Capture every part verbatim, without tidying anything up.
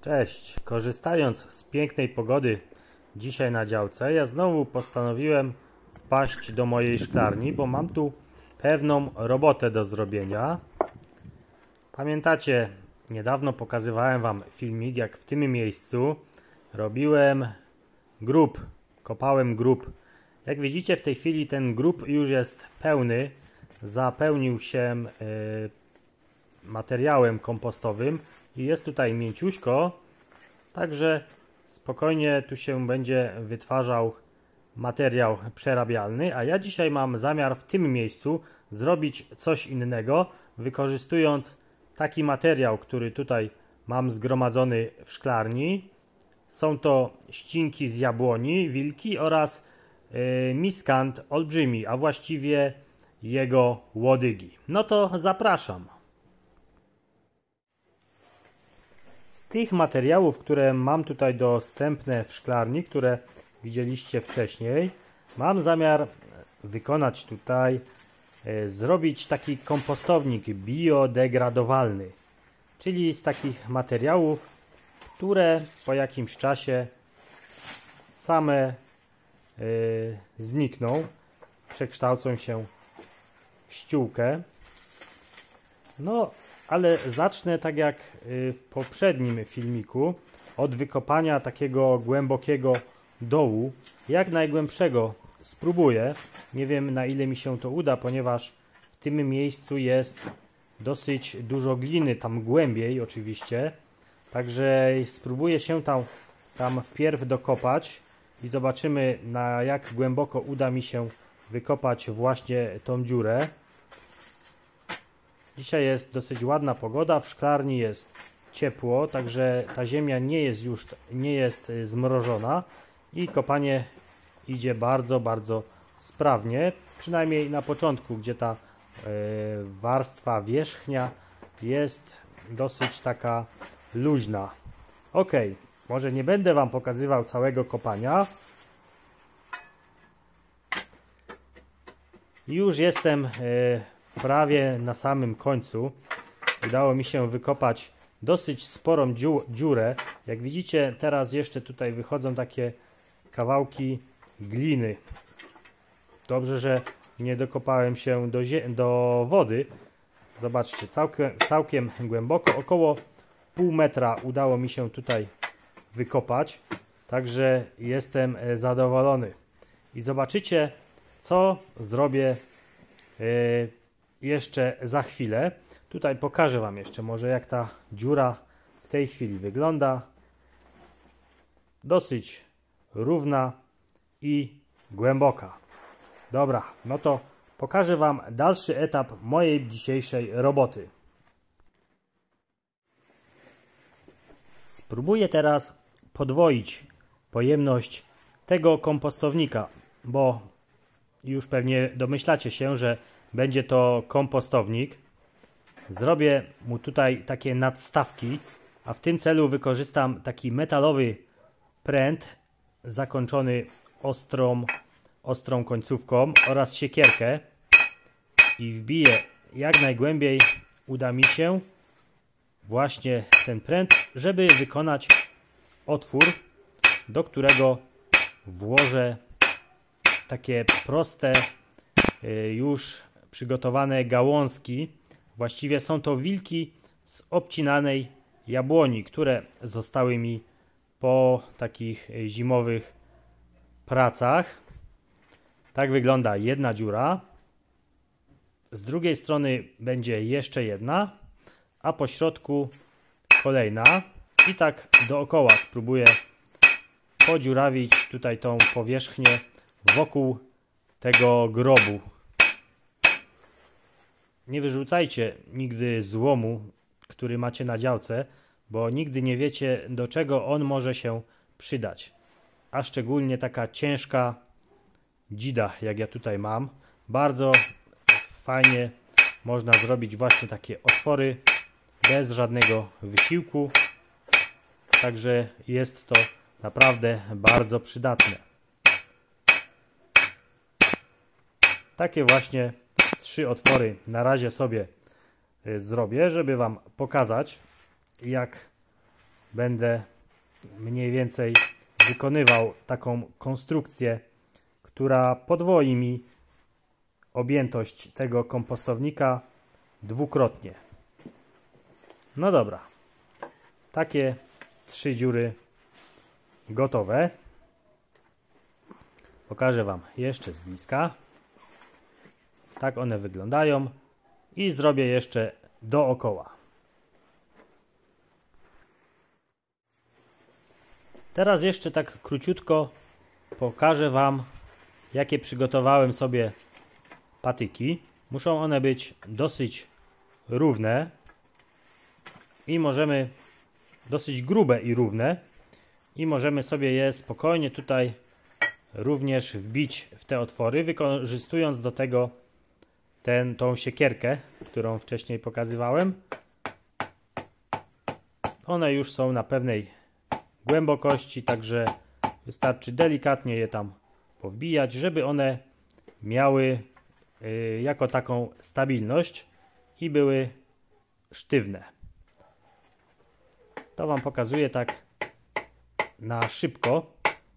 Cześć! Korzystając z pięknej pogody dzisiaj na działce, ja znowu postanowiłem wpaść do mojej szklarni, bo mam tu pewną robotę do zrobienia. Pamiętacie, niedawno pokazywałem Wam filmik, jak w tym miejscu robiłem grób, kopałem grób. Jak widzicie, w tej chwili ten grób już jest pełny, zapełnił się yy, materiałem kompostowym i jest tutaj mięciuśko, także spokojnie tu się będzie wytwarzał materiał przerabialny, a ja dzisiaj mam zamiar w tym miejscu zrobić coś innego, wykorzystując taki materiał, który tutaj mam zgromadzony w szklarni. Są to ścinki z jabłoni, wilki oraz yy, miskant olbrzymi, a właściwie jego łodygi. No to zapraszam. Z tych materiałów, które mam tutaj dostępne w szklarni, które widzieliście wcześniej, mam zamiar wykonać tutaj, e, zrobić taki kompostownik biodegradowalny, czyli z takich materiałów, które po jakimś czasie same e, znikną, przekształcą się w ściółkę. No, ale zacznę tak jak w poprzednim filmiku od wykopania takiego głębokiego dołu, jak najgłębszego spróbuję. Nie wiem, na ile mi się to uda, ponieważ w tym miejscu jest dosyć dużo gliny, tam głębiej oczywiście, także spróbuję się tam, tam wpierw dokopać i zobaczymy, na jak głęboko uda mi się wykopać właśnie tą dziurę. Dzisiaj jest dosyć ładna pogoda, w szklarni jest ciepło, także ta ziemia nie jest już nie jest zmrożona i kopanie idzie bardzo, bardzo sprawnie, przynajmniej na początku, gdzie ta y, warstwa wierzchnia jest dosyć taka luźna. Ok, może nie będę Wam pokazywał całego kopania. Już jestem y, prawie na samym końcu. Udało mi się wykopać dosyć sporą dziurę. Jak widzicie, teraz jeszcze tutaj wychodzą takie kawałki gliny. Dobrze, że nie dokopałem się do, do wody. Zobaczcie, całkiem, całkiem głęboko, około pół metra udało mi się tutaj wykopać. Także jestem zadowolony. I zobaczycie, co zrobię yy, jeszcze za chwilę. Tutaj pokażę Wam jeszcze może, jak ta dziura w tej chwili wygląda. Dosyć równa i głęboka. Dobra, no to pokażę Wam dalszy etap mojej dzisiejszej roboty. Spróbuję teraz podwoić pojemność tego kompostownika, bo już pewnie domyślacie się, że będzie to kompostownik. Zrobię mu tutaj takie nadstawki, a w tym celu wykorzystam taki metalowy pręt zakończony ostrą, ostrą końcówką oraz siekierkę i wbiję jak najgłębiej uda mi się właśnie ten pręt, żeby wykonać otwór, do którego włożę takie proste już przygotowane gałązki. Właściwie są to wilki z obcinanej jabłoni, które zostały mi po takich zimowych pracach. Tak wygląda jedna dziura. Z drugiej strony będzie jeszcze jedna, a po środku kolejna. I tak dookoła spróbuję podziurawić tutaj tą powierzchnię wokół tego grobu. Nie wyrzucajcie nigdy złomu, który macie na działce, bo nigdy nie wiecie, do czego on może się przydać. A szczególnie taka ciężka dzida, jak ja tutaj mam. Bardzo fajnie można zrobić właśnie takie otwory bez żadnego wysiłku. Także jest to naprawdę bardzo przydatne. Takie właśnie trzy otwory na razie sobie zrobię, żeby Wam pokazać, jak będę mniej więcej wykonywał taką konstrukcję, która podwoi mi objętość tego kompostownika dwukrotnie. No dobra, takie trzy dziury gotowe. Pokażę Wam jeszcze z bliska. Tak one wyglądają i zrobię jeszcze dookoła. Teraz jeszcze tak króciutko pokażę Wam, jakie przygotowałem sobie patyki. Muszą one być dosyć równe i możemy dosyć grube i równe i możemy sobie je spokojnie tutaj również wbić w te otwory, wykorzystując do tego ten, tą siekierkę, którą wcześniej pokazywałem. One już są na pewnej głębokości, także wystarczy delikatnie je tam powbijać, żeby one miały y, jako taką stabilność i były sztywne. To Wam pokazuję tak na szybko.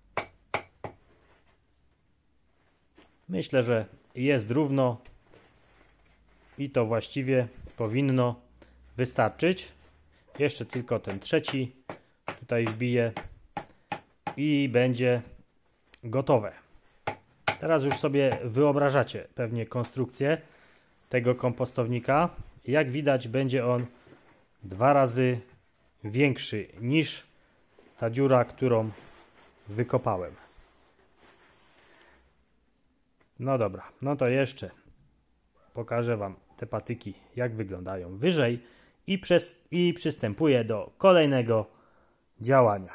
Myślę, że jest równo i to właściwie powinno wystarczyć. Jeszcze tylko ten trzeci tutaj wbiję i będzie gotowe. Teraz już sobie wyobrażacie pewnie konstrukcję tego kompostownika. Jak widać, będzie on dwa razy większy niż ta dziura, którą wykopałem. No dobra, no to jeszcze pokażę Wam te patyki, jak wyglądają wyżej i, przez, i przystępuję do kolejnego działania.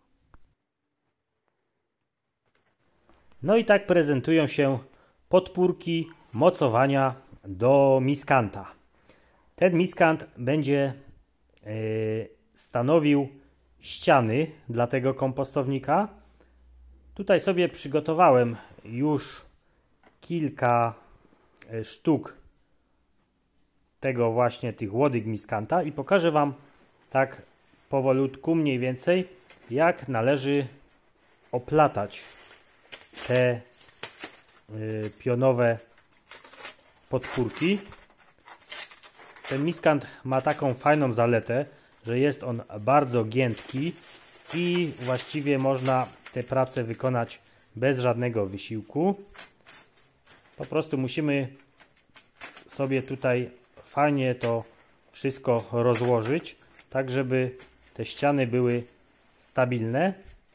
No i tak prezentują się podpórki mocowania do miskanta. Ten miskant będzie yy, stanowił ściany dla tego kompostownika. Tutaj sobie przygotowałem już kilka sztuk tego właśnie tych łodyg miskanta i pokażę Wam tak powolutku mniej więcej, jak należy oplatać te y, pionowe podpórki. Ten miskant ma taką fajną zaletę, że jest on bardzo giętki i właściwie można te prace wykonać bez żadnego wysiłku. Po prostu musimy sobie tutaj fajnie to wszystko rozłożyć, tak żeby te ściany były stabilne.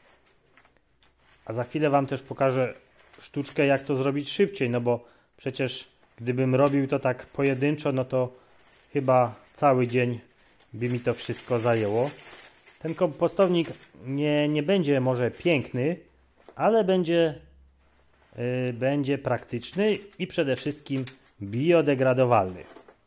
A za chwilę Wam też pokażę sztuczkę, jak to zrobić szybciej, no bo przecież gdybym robił to tak pojedynczo, no to chyba cały dzień by mi to wszystko zajęło. Ten kompostownik nie, nie będzie może piękny, ale będzie, yy, będzie praktyczny i przede wszystkim biodegradowalny.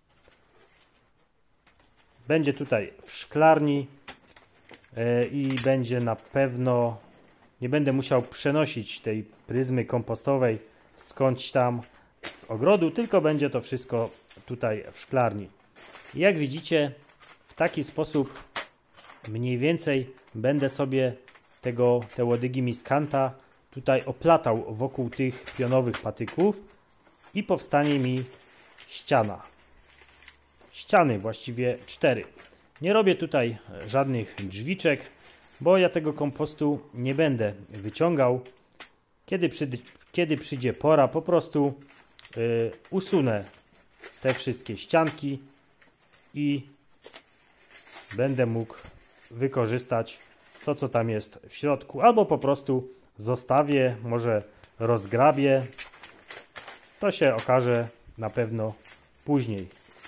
Będzie tutaj w szklarni yy, i będzie na pewno, nie będę musiał przenosić tej pryzmy kompostowej skądś tam z ogrodu, tylko będzie to wszystko tutaj w szklarni. I jak widzicie, w taki sposób mniej więcej będę sobie tego, te łodygi miskanta tutaj oplatał wokół tych pionowych patyków i powstanie mi ściana. Ściany właściwie cztery. Nie robię tutaj żadnych drzwiczek, bo ja tego kompostu nie będę wyciągał. Kiedy, przy, kiedy przyjdzie pora, po prostu yy, usunę te wszystkie ścianki i będę mógł wykorzystać to, co tam jest w środku, albo po prostu zostawię, może rozgrabię. To się okaże na pewno później.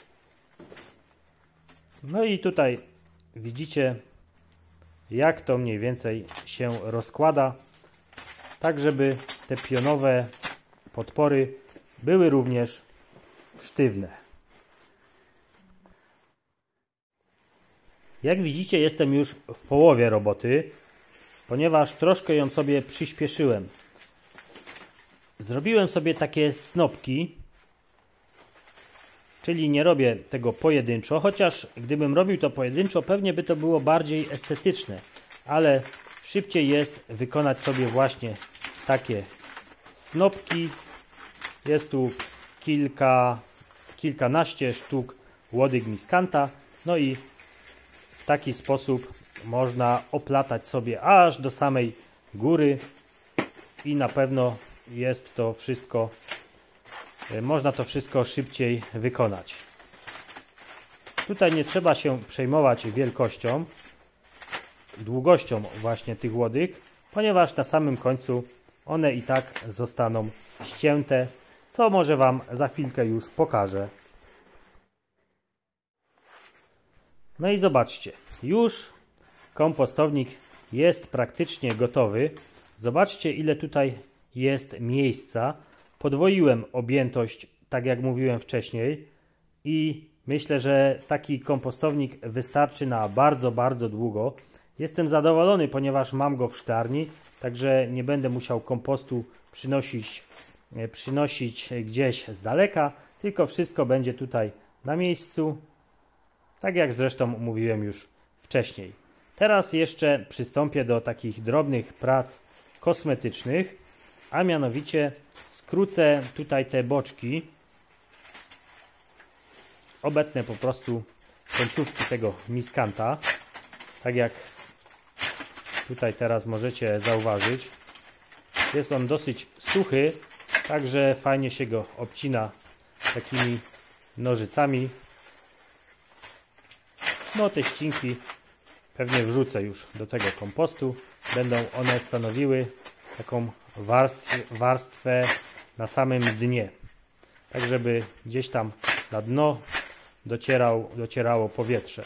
No i tutaj widzicie, jak to mniej więcej się rozkłada, tak żeby te pionowe podpory były również sztywne. Jak widzicie, jestem już w połowie roboty, ponieważ troszkę ją sobie przyspieszyłem. Zrobiłem sobie takie snopki, czyli nie robię tego pojedynczo, chociaż gdybym robił to pojedynczo, pewnie by to było bardziej estetyczne, ale szybciej jest wykonać sobie właśnie takie snopki. Jest tu kilka, kilkanaście sztuk łodyg miskanta, no i w taki sposób można oplatać sobie aż do samej góry i na pewno jest to wszystko, można to wszystko szybciej wykonać. Tutaj nie trzeba się przejmować wielkością, długością właśnie tych łodyg, ponieważ na samym końcu one i tak zostaną ścięte, co może Wam za chwilkę już pokażę. No i zobaczcie, już kompostownik jest praktycznie gotowy. Zobaczcie, ile tutaj jest miejsca. Podwoiłem objętość, tak jak mówiłem wcześniej, i myślę, że taki kompostownik wystarczy na bardzo, bardzo długo. Jestem zadowolony, ponieważ mam go w szklarni, także nie będę musiał kompostu przynosić, przynosić gdzieś z daleka, tylko wszystko będzie tutaj na miejscu, tak jak zresztą mówiłem już wcześniej. Teraz jeszcze przystąpię do takich drobnych prac kosmetycznych, a mianowicie skrócę tutaj te boczki, obetnę po prostu końcówki tego miskanta, tak jak tutaj teraz możecie zauważyć. Jest on dosyć suchy, także fajnie się go obcina takimi nożycami. No te ścinki pewnie wrzucę już do tego kompostu. Będą one stanowiły taką warstwę, warstwę na samym dnie, tak żeby gdzieś tam na dno docierał, docierało powietrze.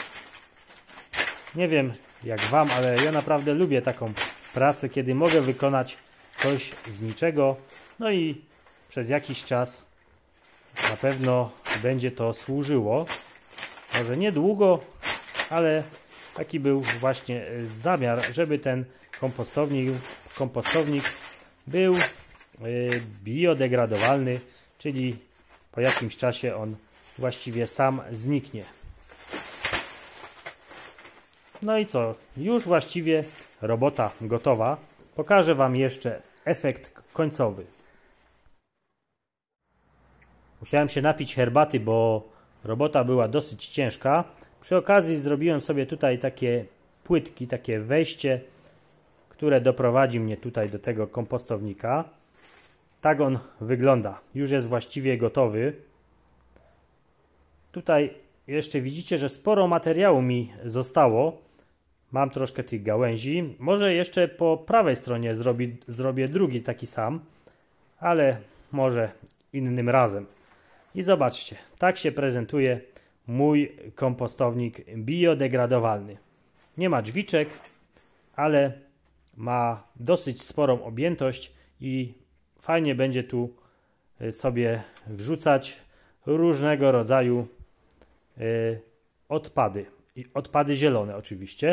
Nie wiem jak Wam, ale ja naprawdę lubię taką pracę, kiedy mogę wykonać coś z niczego, no i przez jakiś czas na pewno będzie to służyło. Może niedługo, ale taki był właśnie zamiar, żeby ten kompostownik, kompostownik był biodegradowalny, czyli po jakimś czasie on właściwie sam zniknie. No i co? Już właściwie robota gotowa. Pokażę Wam jeszcze efekt końcowy. Musiałem się napić herbaty, bo robota była dosyć ciężka. Przy okazji zrobiłem sobie tutaj takie płytki, takie wejście, które doprowadzi mnie tutaj do tego kompostownika. Tak on wygląda. Już jest właściwie gotowy. Tutaj jeszcze widzicie, że sporo materiału mi zostało. Mam troszkę tych gałęzi. Może jeszcze po prawej stronie zrobi, zrobię drugi taki sam, ale może innym razem. I zobaczcie, tak się prezentuje mój kompostownik biodegradowalny. Nie ma drzwiczek, ale ma dosyć sporą objętość i fajnie będzie tu sobie wrzucać różnego rodzaju y, odpady. I odpady zielone oczywiście.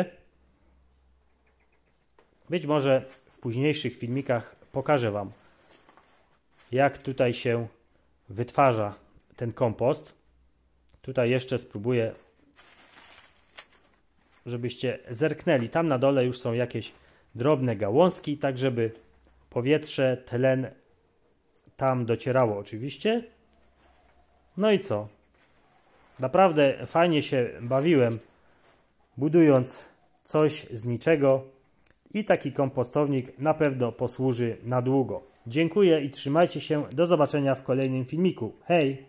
Być może w późniejszych filmikach pokażę Wam, jak tutaj się wytwarza ten kompost. Tutaj jeszcze spróbuję, żebyście zerknęli. Tam na dole już są jakieś drobne gałązki, tak żeby powietrze, tlen tam docierało oczywiście. No i co? Naprawdę fajnie się bawiłem, budując coś z niczego i taki kompostownik na pewno posłuży na długo. Dziękuję i trzymajcie się. Do zobaczenia w kolejnym filmiku. Hej!